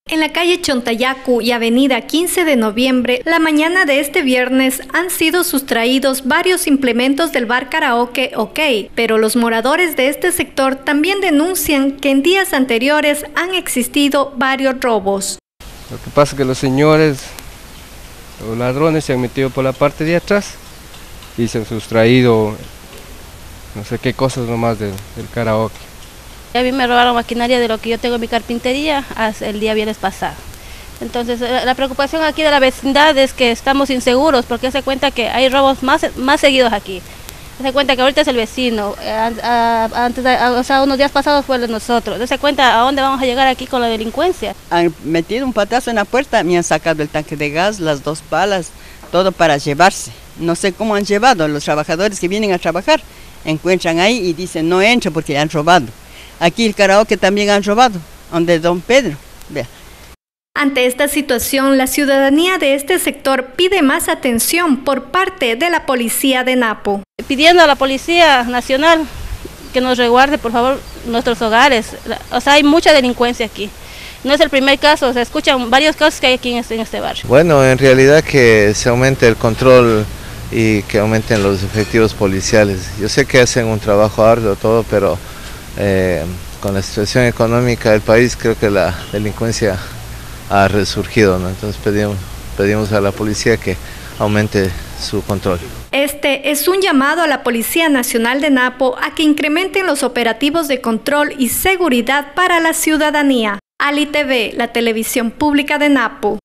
En la calle Chontayacu y avenida 15 de noviembre, la mañana de este viernes han sido sustraídos varios implementos del bar karaoke OK, pero los moradores de este sector también denuncian que en días anteriores han existido varios robos. Lo que pasa es que los señores, los ladrones se han metido por la parte de atrás y se han sustraído no sé qué cosas nomás del karaoke. A mí me robaron maquinaria de lo que yo tengo en mi carpintería hasta el día viernes pasado. Entonces la preocupación aquí de la vecindad es que estamos inseguros porque se cuenta que hay robos más seguidos aquí. Se cuenta que ahorita es el vecino, unos días pasados fue de nosotros. Se cuenta a dónde vamos a llegar aquí con la delincuencia. Han metido un patazo en la puerta, me han sacado el tanque de gas, las 2 palas, todo para llevarse. No sé cómo han llevado, los trabajadores que vienen a trabajar encuentran ahí y dicen no entro porque han robado. Aquí el karaoke también han robado, donde Don Pedro, vea. Ante esta situación, la ciudadanía de este sector pide más atención por parte de la policía de Napo. Pidiendo a la Policía Nacional que nos resguarde, por favor, nuestros hogares. O sea, hay mucha delincuencia aquí. No es el primer caso, se escuchan varios casos que hay aquí en este barrio. Bueno, en realidad que se aumente el control y que aumenten los efectivos policiales. Yo sé que hacen un trabajo arduo todo, pero con la situación económica del país creo que la delincuencia ha resurgido, ¿no? Entonces pedimos a la policía que aumente su control. Este es un llamado a la Policía Nacional de Napo a que incrementen los operativos de control y seguridad para la ciudadanía. Ali TV, la televisión pública de Napo.